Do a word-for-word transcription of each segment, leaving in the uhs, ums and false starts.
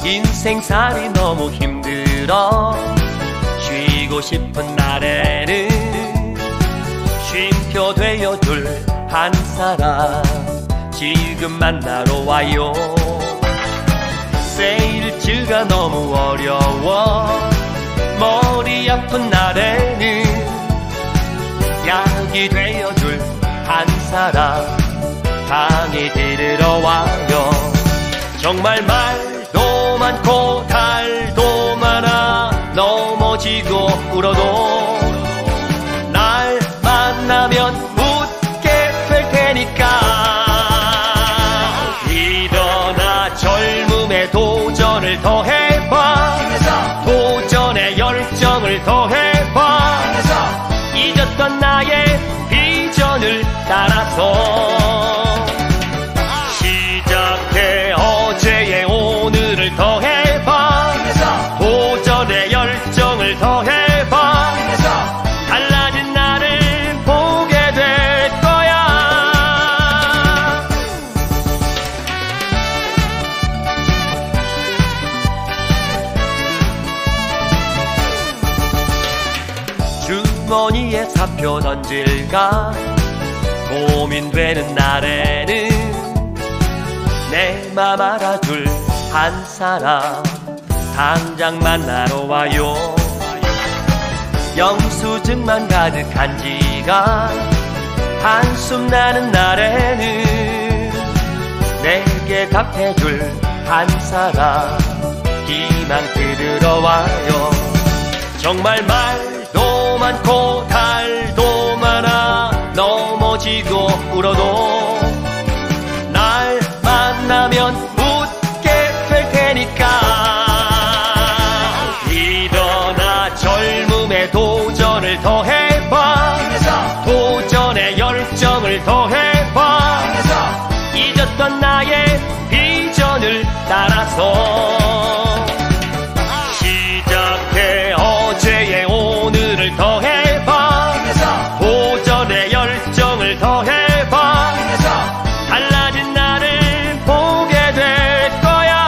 인생살이 너무 힘들어 쉬고 싶은 날에는 쉼표 되어줄 한 사람 지금 만나러 와요. 세일즈가 너무 어려워 머리 아픈 날에는 약이 되어줄 한 사람 방에 들으러 와요. 정말 말도 많고 달도 많아 넘어지고 울어도 날 만나면 웃게 될 테니까 일어나 젊음의 도전을 더 해봐. 도전의 열정을 더 해봐. 잊었던 나의 비전을 따라서 시작해. 어제의 오늘을 더 해봐. 도전의 열정을 더 해봐. 달라진 나를 보게 될 거야. 주머니에 사표 던질까 고민되는 날에는 내 맘 알아줄 한 사람 당장 만나러 와요. 영수증만 가득한 지갑 한숨 나는 날에는 내게 답해줄 한 사람 희망 들으러 와요. 정말 말도 많고 달도 많아 넘어지고 울어도 날 만나면 웃게 될 테니까 일어나 젊음의 도전을 더 해봐. 도전의 열정을 더 해봐. 잊었던 나의 비전을 따라서 시작해. 어제의 오늘을 더 해봐. 도전의 열정을 더 해봐. 달라진 나를 보게 될 거야.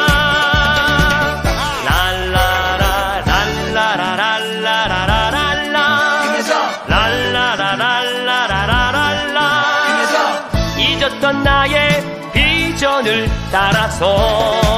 랄라라 랄라라랄라라랄라 랄라라랄라라랄라 잊었던 나의 비전을 따라서